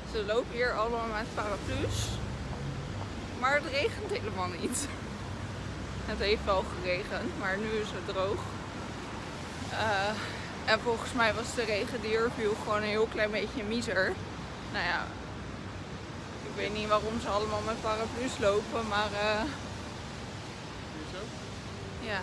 Ze lopen hier allemaal met paraplu's. Maar het regent helemaal niet. Het heeft wel geregend, maar nu is het droog. En volgens mij was de regen die er viel gewoon een heel klein beetje miser. Nou ja, ik weet niet waarom ze allemaal met paraplu's lopen, maar ja.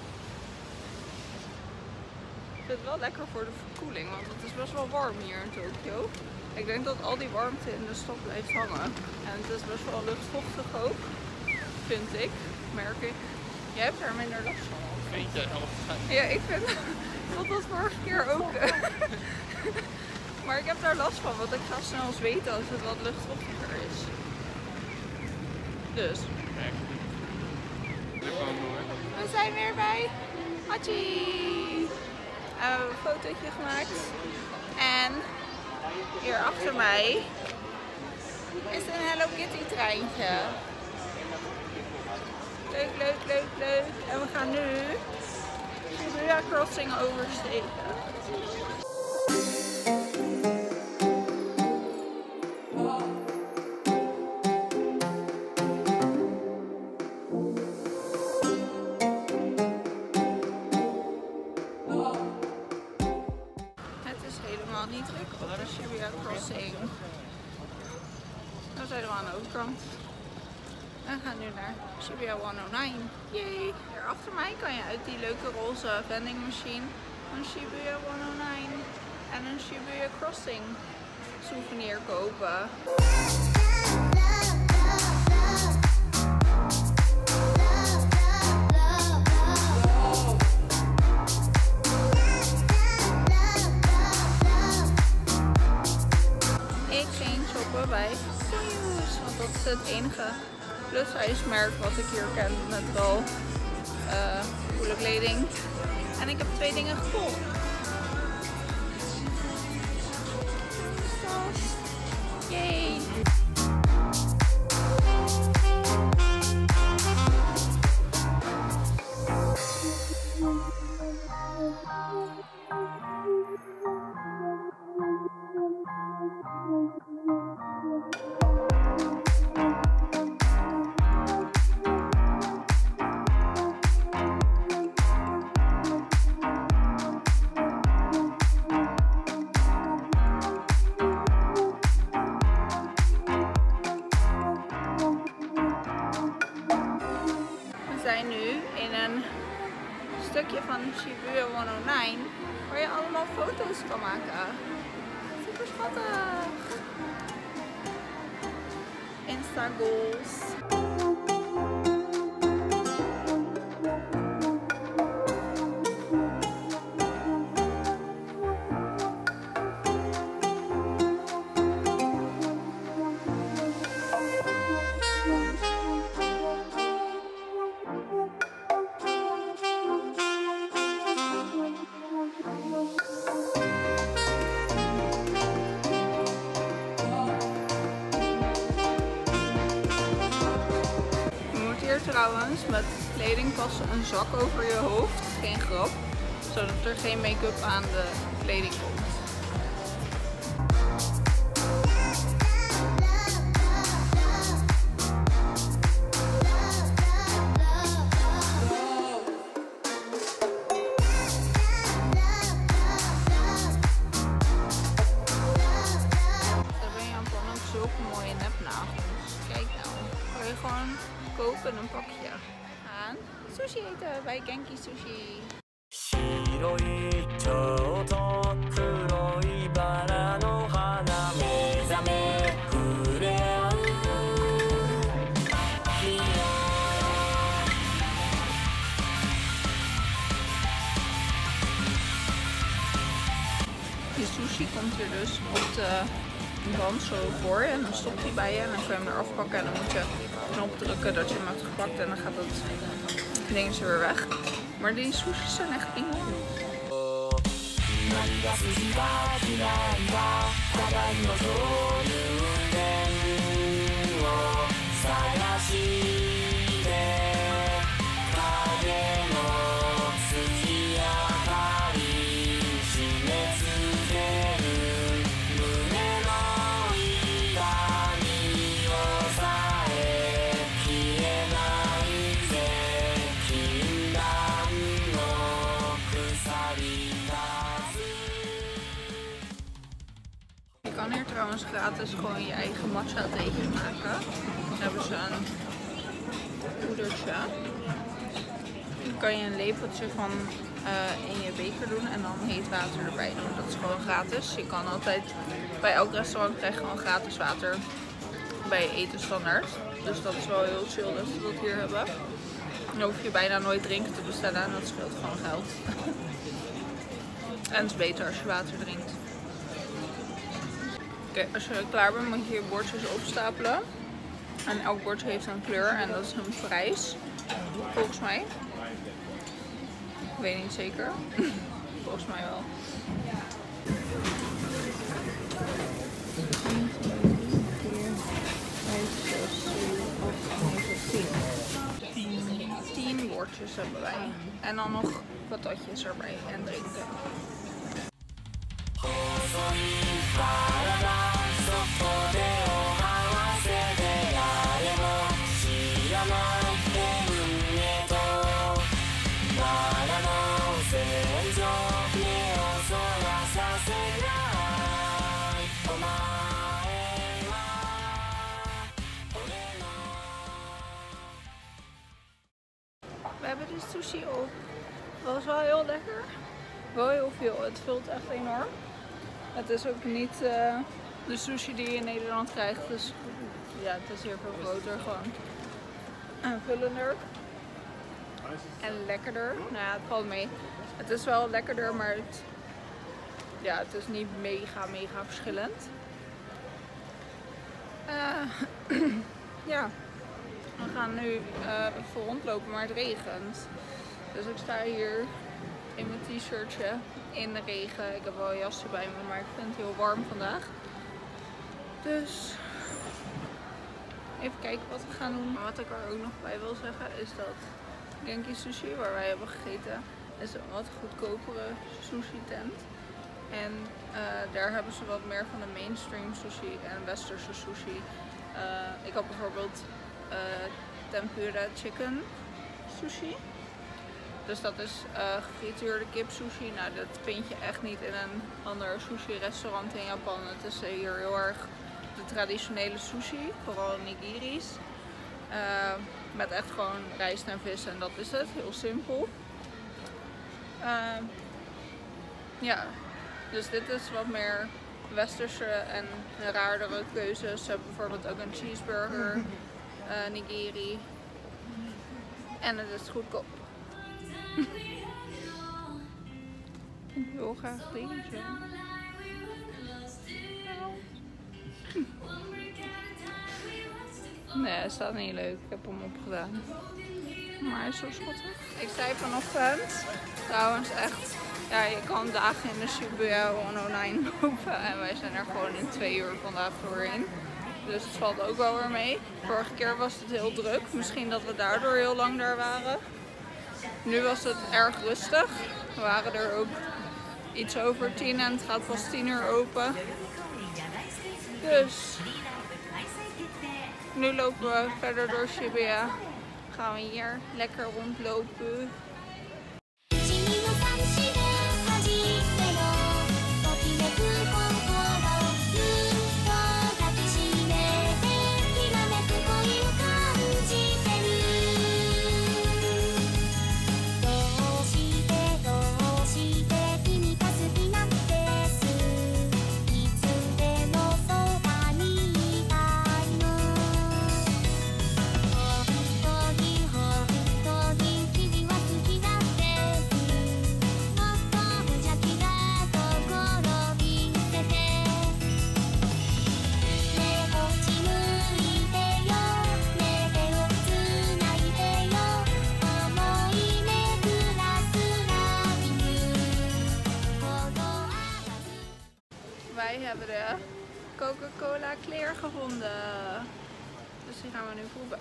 Ik vind het wel lekker voor de verkoeling, want het is best wel warm hier in Tokio. Ik denk dat al die warmte in de stad blijft hangen. En het is best wel luchtvochtig ook, vind ik, merk ik. Jij hebt er minder last van. Vind jij altijd? Ja, ik vond dat vorige keer ook. Maar ik heb daar last van, want ik ga snel zweten als het wat luchtvochtiger is. Dus. We zijn weer bij Hachi. We hebben een fotootje gemaakt. En hier achter mij is een Hello Kitty treintje. Leuk, leuk, leuk, leuk. En we gaan nu Shibuya Crossing oversteken. Het is helemaal niet druk op de Shibuya Crossing. We zijn aan de overkant. We gaan nu naar Shibuya 109. Yay! Hier achter mij kan je uit die leuke roze vending machine een Shibuya 109 en een Shibuya Crossing souvenir kopen. Ik ging shoppen bij Soyuz, want dat is het enige plus-size-merk wat ik hier ken met wel coole kleding. En ik heb 2 dingen gekocht. Yay! We zijn nu in een stukje van Shibuya 109 waar je allemaal foto's kan maken. Super schattig! Insta goals. Trouwens met kleding passen een zak over je hoofd, geen grap, zodat er geen make-up aan de kleding komt. Ze hebben in Japan ook zulke mooie nepnagels. Kijk nou, kan je gewoon kopen een pakje. Gaan sushi eten bij Genki Sushi. Die sushi komt hier dus op de band zo voor en dan stopt hij bij je en dan kun je hem eraf pakken en dan moet je knop drukken dat je hem hebt gepakt en dan gaat dat ding weer weg. Maar die sushis zijn echt prima. kan hier trouwens gratis gewoon je eigen matcha theetje maken. Dan hebben ze een poedertje. Dan kan je een lepeltje van in je beker doen en dan heet water erbij doen. Dat is gewoon gratis. Je kan altijd, bij elk restaurant krijg je gewoon gratis water bij eten standaard. Dus dat is wel heel chill dat ze dat hier hebben. Dan hoef je bijna nooit drinken te bestellen en dat scheelt gewoon geld. En het is beter als je water drinkt. Oké, als je klaar bent moet je je bordjes opstapelen. En elk bordje heeft een kleur en dat is een prijs. Volgens mij. Ik weet niet zeker. Volgens mij wel. 10 bordjes hebben wij. En dan nog patatjes erbij en drinken. We hebben de sushi op. Dat was wel heel lekker. Wel heel veel. Het vult echt enorm. Het is ook niet de sushi die je in Nederland krijgt. Dus ja, het is hier veel groter gewoon. En vullender. En lekkerder. Nou ja, het valt mee. Het is wel lekkerder, maar het is niet mega verschillend. Ja. We gaan nu even rondlopen, maar het regent. Dus ik sta hier in mijn t-shirtje in de regen. Ik heb wel een jasje bij me, maar ik vind het heel warm vandaag. Dus even kijken wat we gaan doen. Maar wat ik er ook nog bij wil zeggen is dat Genki Sushi, waar wij hebben gegeten, is een wat goedkopere sushi tent. En daar hebben ze wat meer van de mainstream sushi en westerse sushi. Ik had bijvoorbeeld tempura chicken sushi. Dus dat is gefrituurde kip sushi. Nou, dat vind je echt niet in een ander sushi restaurant in Japan. Het is hier heel erg de traditionele sushi, vooral nigiris. Met echt gewoon rijst en vis en dat is het. Heel simpel. Ja, dus dit is wat meer westerse en raardere keuzes. Ze hebben bijvoorbeeld ook een cheeseburger, nigiri. En het is goedkoop. Ik wil graag deze. Nee, het staat niet leuk. Ik heb hem opgedaan. Maar hij is zo schattig. Ik zei vanochtend, trouwens echt, ja, je kan dagen in de Shibuya 109 lopen. En wij zijn er gewoon in 2 uur vandaag doorheen. Dus het valt ook wel weer mee. Vorige keer was het heel druk. Misschien dat we daardoor heel lang daar waren. Nu was het erg rustig. We waren er ook iets over 10 en het gaat pas 10 uur open. Dus nu lopen we verder door Shibuya. Gaan we hier lekker rondlopen. Wij hebben de Coca-Cola Clear gevonden. Dus die gaan we nu proeven.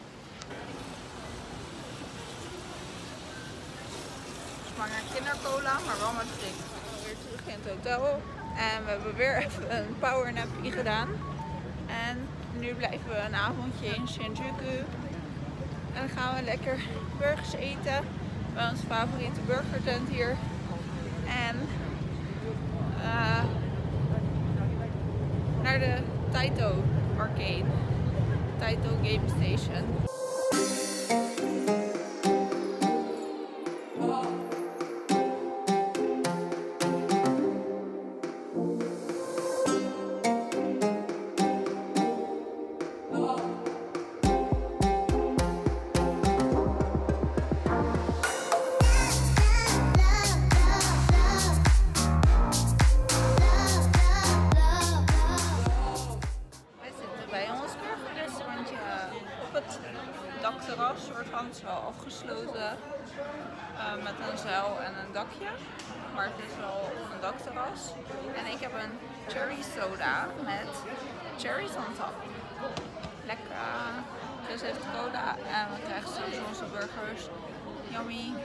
Het smaakt naar kindercola, maar wel met frik. Weer terug in het hotel. En we hebben weer even een powernapje gedaan. En nu blijven we een avondje in Shinjuku. En dan gaan we lekker burgers eten. Bij onze favoriete burgertent hier. En naar naar de Taito Arcade. Taito Game Station. Dakterras, soort van, het is wel afgesloten met een zuil en een dakje, maar het is wel een dakterras. En ik heb een cherry soda met cherries on top. Lekker. Dus heeft cola en we krijgen straks onze burgers. Yummy.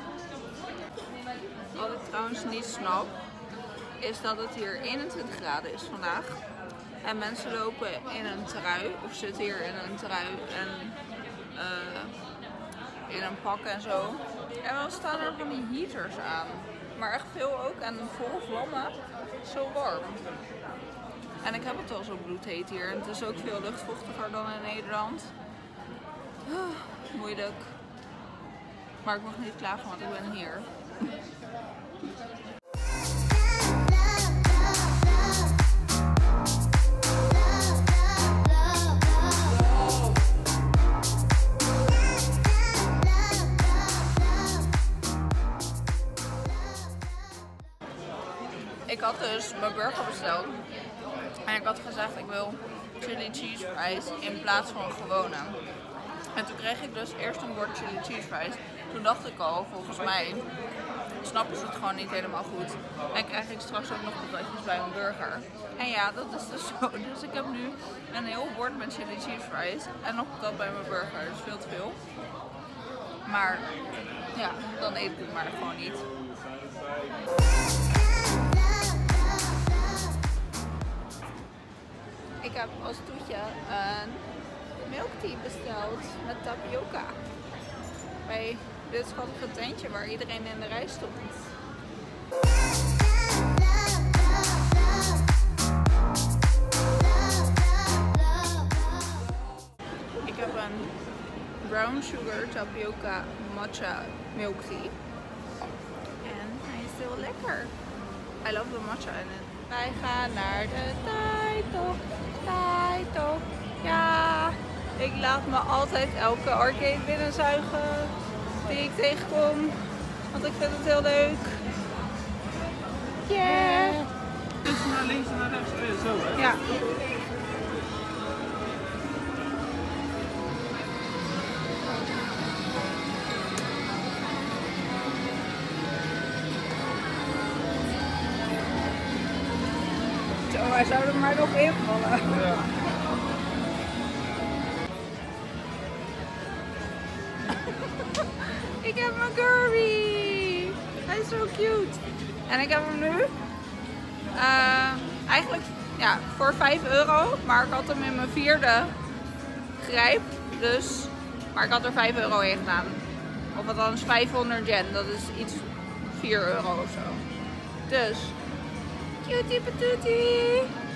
Wat ik trouwens niet snap, is dat het hier 21 graden is vandaag. En mensen lopen in een trui, of zitten hier in een trui en in een pak en zo. En dan staan er van die heaters aan. Maar echt veel ook en vol vlammen. Zo warm. En ik heb het al zo bloedheet hier. En het is ook veel luchtvochtiger dan in Nederland. Moeilijk. Maar ik mag niet klagen, want ik ben hier. Ik had dus mijn burger besteld en ik had gezegd ik wil chili cheese fries in plaats van gewone. En toen kreeg ik dus eerst een bord chili cheese fries. Toen dacht ik al, volgens mij snappen ze het gewoon niet helemaal goed. En krijg ik straks ook nog patatjes bij mijn burger. En ja, dat is dus zo. Dus ik heb nu een heel bord met chili cheese fries en nog patat bij mijn burger. Dus veel te veel. Maar ja, dan eet ik het maar gewoon niet. Ik heb als toetje een milk tea besteld met tapioca. Bij dit schattige tentje waar iedereen in de rij stond. Ik heb een brown sugar tapioca matcha milk tea. En hij is heel lekker. I love the matcha in it. Wij gaan naar de Taito. Taito. Ja, ik laat me altijd elke arcade binnenzuigen die ik tegenkom. Want ik vind het heel leuk. Yeah. Dus naar links en naar rechts. Zo hè? Ja. Zo, wij zouden er maar nog invallen. Ja. Ik heb mijn Kirby! Hij is zo cute! En ik heb hem nu eigenlijk ja, voor €5, maar ik had hem in mijn 4e grijp. Dus, maar ik had er €5 in gedaan. Of althans 500 yen, dat is iets €4 of zo. Dus, cutie patootie!